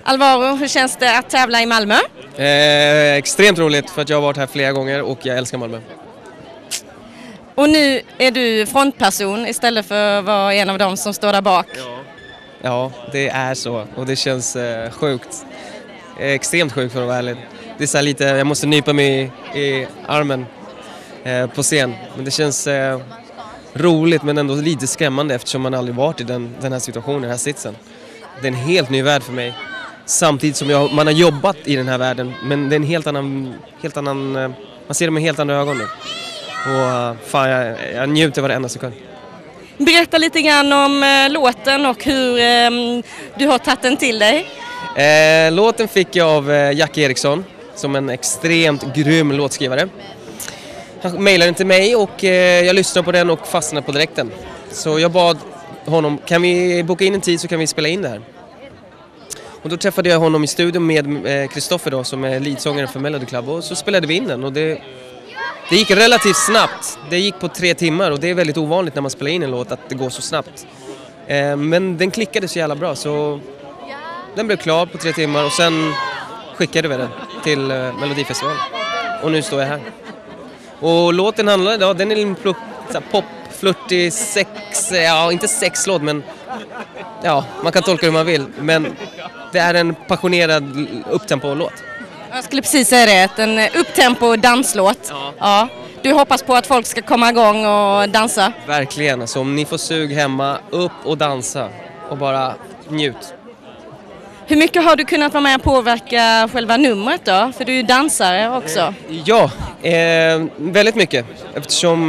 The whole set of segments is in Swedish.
Alvaro, hur känns det att tävla i Malmö? Extremt roligt för att jag har varit här flera gånger och jag älskar Malmö. Och nu är du frontperson istället för att vara en av dem som står där bak. Ja, det är så och det känns sjukt. Extremt sjukt för att vara ärlig. Det är så här lite, jag måste nypa mig i armen på scen. Men det känns roligt men ändå lite skrämmande eftersom man aldrig varit i den här situationen, den här sitsen. Det är en helt ny värld för mig. Samtidigt som man har jobbat i den här världen, men det är en helt annan man ser det med helt andra ögon nu. Och fan, jag njuter varenda sekund. Berätta lite grann om låten och hur du har tagit den till dig. Låten fick jag av Jack Eriksson som en extremt grym låtskrivare. Han mejlade den till mig och jag lyssnade på den och fastnade på direkten. Så jag bad honom, kan vi boka in en tid så kan vi spela in det här. Och då träffade jag honom i studion med Kristoffer då, som är leadsångare för Melody Club, och så spelade vi in den och det gick relativt snabbt. Det gick på 3 timmar och det är väldigt ovanligt när man spelar in en låt att det går så snabbt. Men den klickade så jävla bra så den blev klar på 3 timmar och sen skickade vi den till Melodifestivalen. Och nu står jag här. Och låten handlar idag, den är en pop, flirtig, ja inte sexlåt men ja, man kan tolka hur man vill. Men det är en passionerad upptempo-låt. Jag skulle precis säga det, en upptempo danslåt. Ja. Du hoppas på att folk ska komma igång och dansa? Verkligen, alltså om ni får sug hemma, upp och dansa och bara njut. Hur mycket har du kunnat vara med och påverka själva numret då? För du är ju dansare också. Ja, väldigt mycket. Eftersom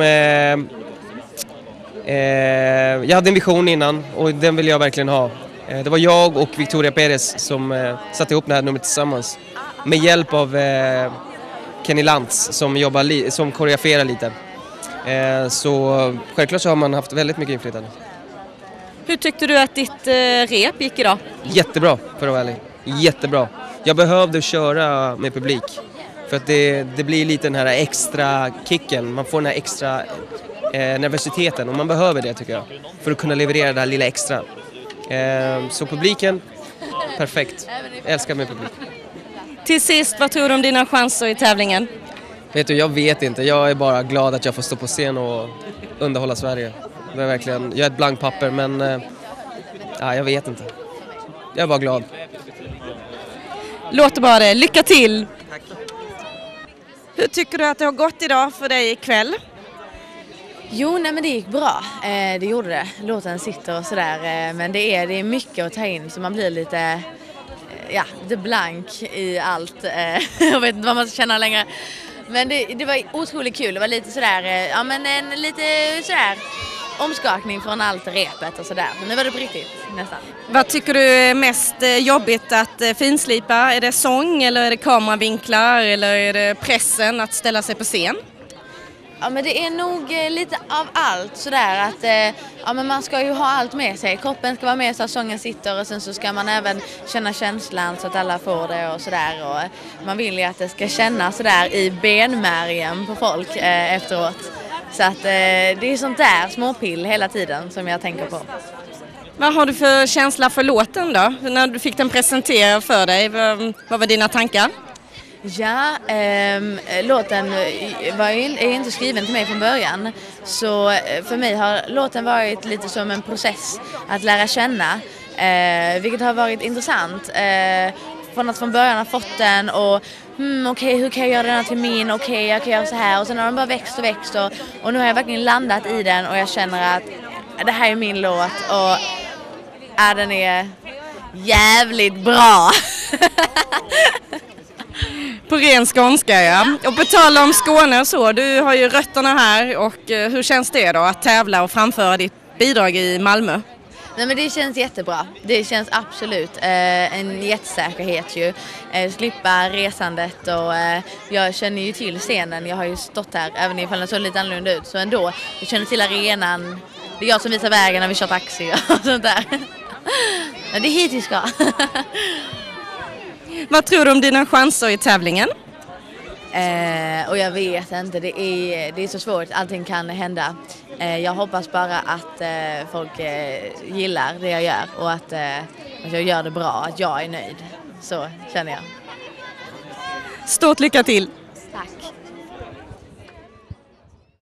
jag hade en vision innan och den vill jag verkligen ha. Det var jag och Victoria Perez som satte ihop det här numret tillsammans. Med hjälp av Kenny Lantz som koreograferar lite. Så självklart så har man haft väldigt mycket inflytande. Hur tyckte du att ditt rep gick idag? Jättebra, för att vara ärlig. Jättebra. Jag behövde köra med publik. För att det blir lite den här extra kicken. Man får den här extra nervositeten. Och man behöver det tycker jag. För att kunna leverera det här lilla extra. Så publiken, perfekt. Jag älskar med publik. Till sist, vad tror du om dina chanser i tävlingen? Vet du, jag vet inte. Jag är bara glad att jag får stå på scen och underhålla Sverige. Det är verkligen, jag är ett blankt papper men jag vet inte. Jag är bara glad. Låter bara det. Lycka till! Tack. Hur tycker du att det har gått idag för dig ikväll? Jo, nej men det gick bra. Det gjorde det. Låten sitter och sådär. Men det är mycket att ta in så man blir lite blank i allt. Jag vet inte vad man ska känna längre. Men det var otroligt kul. Det var lite sådär, en lite sådär omskakning från allt repet och sådär. Nu var det på riktigt nästan. Vad tycker du är mest jobbigt att finslipa? Är det sång eller är det kameravinklar eller är det pressen att ställa sig på scen? Ja, men det är nog lite av allt sådär att men man ska ju ha allt med sig. Kroppen ska vara med så att sången sitter och sen så ska man även känna känslan så att alla får det och sådär. Och man vill ju att det ska kännas sådär i benmärgen på folk efteråt. Så att det är sånt där småpill hela tiden som jag tänker på. Vad har du för känsla för låten då? När du fick den presenterad för dig, vad var dina tankar? Ja, låten är inte skriven till mig från början. Så för mig har låten varit lite som en process att lära känna. Vilket har varit intressant. Från att från början ha fått den och okej, hur kan jag göra den här till min? Okej, jag kan göra så här. Och sen har den bara växt och nu har jag verkligen landat i den och jag känner att det här är min låt och den är jävligt bra. På ren skånska, ja. Och på tal om Skåne och så, du har ju rötterna här och hur känns det då att tävla och framföra ditt bidrag i Malmö? Nej, men det känns jättebra. Det känns absolut en jättesäkerhet ju. Slippa resandet och jag känner ju till scenen. Jag har ju stått här även ifall den såg lite annorlunda ut. Så ändå, jag känner till arenan. Det är jag som visar vägen när vi kör taxi och sånt där. Men det är hit vi ska. Vad tror du om dina chanser i tävlingen? Och jag vet inte, det är så svårt, allting kan hända. Jag hoppas bara att folk gillar det jag gör och att jag gör det bra, att jag är nöjd. Så känner jag. Stort lycka till!